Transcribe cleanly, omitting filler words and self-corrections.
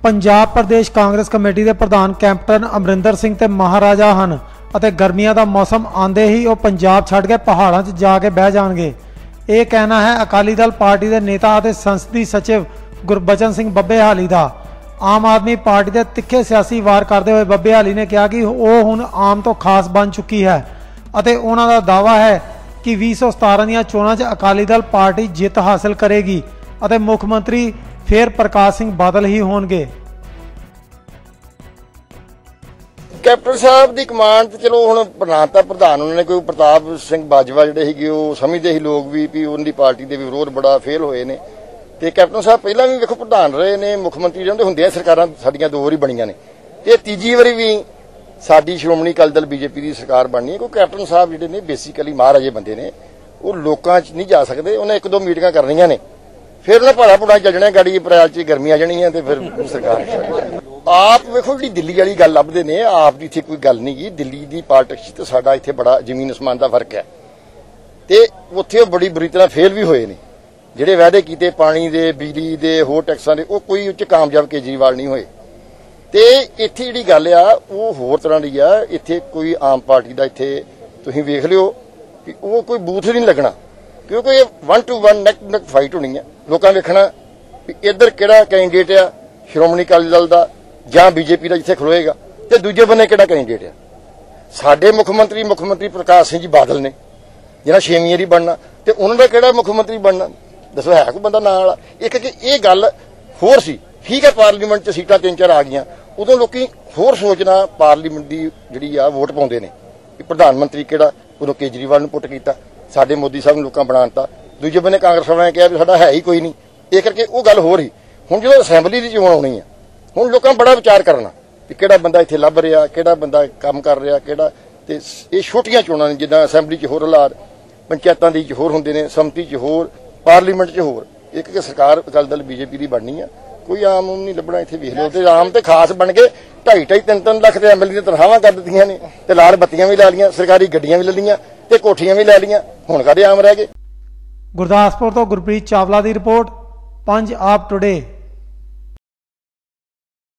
पंजाब प्रदेश Congress committee के प्रधान captain Amarinder Singh ते महाराजा हन ਅਤੇ गर्मियां का मौसम आंदे ही वो पंजाब छड़ के पहाड़ों च जाके बह जाएंगे। ये कहना है अकाली दल पार्टी के नेता और संसदीय सचिव गुरबचन सिंह बब्बेहाली का। आम आदमी पार्टी के तिखे सियासी वार करते हुए बब्बेहाली ने कहा कि वह हुण आम तो खास बन चुकी है और उन्होंने दावा है कि 2017 दी चोणां च अकाली दल पार्टी जित हासिल करेगी और मुख्यमंत्री फिर प्रकाश सिंह बादल ही होणगे। कैप्टन साहब की कमांड तो चलो हुण प्रधानता प्रधान उन्होंने कोई प्रताप सिंह बाजवा जिहड़े समझते ही लोग भी उनकी पार्टी के विरोध बड़ा फेल होए ने। ते कैप्टन साहब पहला भी देखो प्रधान रहे ने, मुख्यमंत्री रहिंदे हुंदे सरकारां साडीआं दो वारी बणीआं ने ते तीजी वारी भी साडी श्रोमणी अकाली दल बीजेपी की सरकार बननी है। क्योंकि कैप्टन साहब जिहड़े ने बेसिकली महाराजे बंदे ने, वो लोकां च नहीं जा सकते। उन्हें एक दो मीटिंगां करनियां ने, फिर उन्हें भाड़ा भुड़ा चल जाना, गाड़ी अप्रैल च गर्मी आ जानी है तो फिर सरकार आप वेखो जी दिल्ली वाली गल लभदे ने, आप दी इत्थे कोई गल नहीं गी। दिल्ली की पॉलिटिक्स ते साडा इत्थे बड़ा जमीन असमान का फर्क है ते उत्थे बड़ी बुरी तरह फेल भी होए ने। जिहड़े वादे कीते पानी दे, बिजली दे, होर टैक्सां दे, वो कोई उच्च कामयाब केजरीवाल नहीं होए। ते इत्थे जिहड़ी गल आ वो होर तरह दी आ। इत्थे कोई आम पार्टी दा इत्थे तुसीं वेख लिओ कि वो कोई बूथ नहीं लगना, क्योंकि 1 to 1 नेक नेक फाइट होनी है। लोकां वेखना कि इधर किहड़ा कैंਡੀਡੇਟ आ श्रोमणी अकाली दल दा ਜਾਂ बीजेपी का जिथे खलोएगा तो दूजे बन्ने किहड़ा कैंਡੀਡੇਟ है। साडे मुख्यमंत्री प्रकाश सिंह जी बादल ने जिन्हां 6वीं वारी बनना, तो उन्होंने किहड़ा मुख्यमंत्री बनना दसो, है कोई बंदा नाल वाला? एक कि ये गल होर सी। ठीक है पार्लीमेंट च सीटां 3-4 आ गईयां, उदों लोकी होर सोचना पार्लीमेंट की जिहड़ी आ वोट पाउंदे ने कि प्रधानमंत्री किहड़ा, उदों केजरीवाल नूं पुट कीता, साडे मोदी साहब नूं लोकां बनाता। दूजे बन्ने कांग्रेस वालियां ने कहा भी साडा है ही कोई नहीं। ये करके वो गल हो रही। हुण जो असैंबली की चोण आउणी है, हुण लोकां बड़ा विचार करना कि किहड़ा बंदा इत्थे लभ रिहा, किहड़ा बंदा काम कर रिहा, किहड़ा। ते ये छोटियां चोणां ने, जिद्दां असैंबली च होर हालात, पंचायतां दी च होर हुंदे ने, समती च होर, पार्लीमेंट च होर। एक कि सरकार अकाली दल बीजेपी की बननी है, कोई आम नहीं लभना। इत्थे वेख लो ते आम ते खास बन के 2.5-3 लाख ते एमएलए दी तनखाहां कर दित्तियां ने, ते लाल बत्तियां भी ला लियां, सरकारी गड्डियां भी ले लियां ते कोठियां भी ले लियां। हुण काहदे आम रह गए। गुरदासपुर तो गुरप्रीत चावला की रिपोर्ट, पंजाब टुडे।